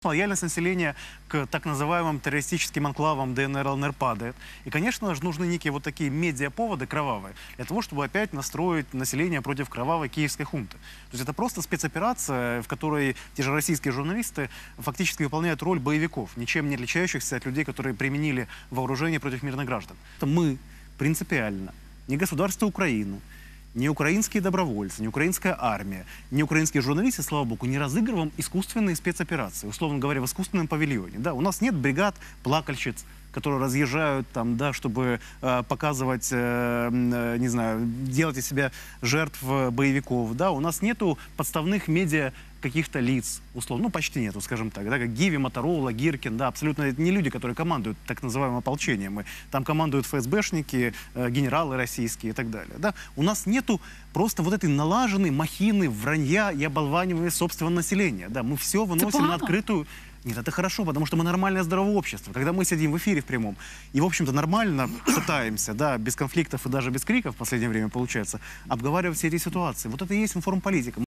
Лояльность населения к так называемым террористическим анклавам ДНР, ЛНР падает. И, конечно же, нужны некие вот такие медиаповоды кровавые для того, чтобы опять настроить население против кровавой киевской хунты. То есть это просто спецоперация, в которой те же российские журналисты фактически выполняют роль боевиков, ничем не отличающихся от людей, которые применили вооружение против мирных граждан. Это мы принципиально, не государство Украины, не украинские добровольцы, не украинская армия, не украинские журналисты, слава богу, не разыгрываем искусственные спецоперации, условно говоря, в искусственном павильоне. Да, у нас нет бригад плакальщиц, которые разъезжают там, да, чтобы показывать, не знаю, делать из себя жертв боевиков. Да, у нас нету подставных медиа каких-то лиц, условно, ну почти нету, скажем так, да, как Гиви, Моторола, Гиркин, да, абсолютно не люди, которые командуют так называемым ополчением. Там командуют ФСБшники, генералы российские и так далее. Да. У нас нету просто вот этой налаженной махины вранья и оболванивания собственного населения. Да, мы все выносим на открытую... Нет, это хорошо, потому что мы нормальное здоровое общество. Когда мы сидим в эфире в прямом и, в общем-то, нормально пытаемся, да, без конфликтов и даже без криков в последнее время получается, обговаривать все эти ситуации. Вот это и есть информполитика.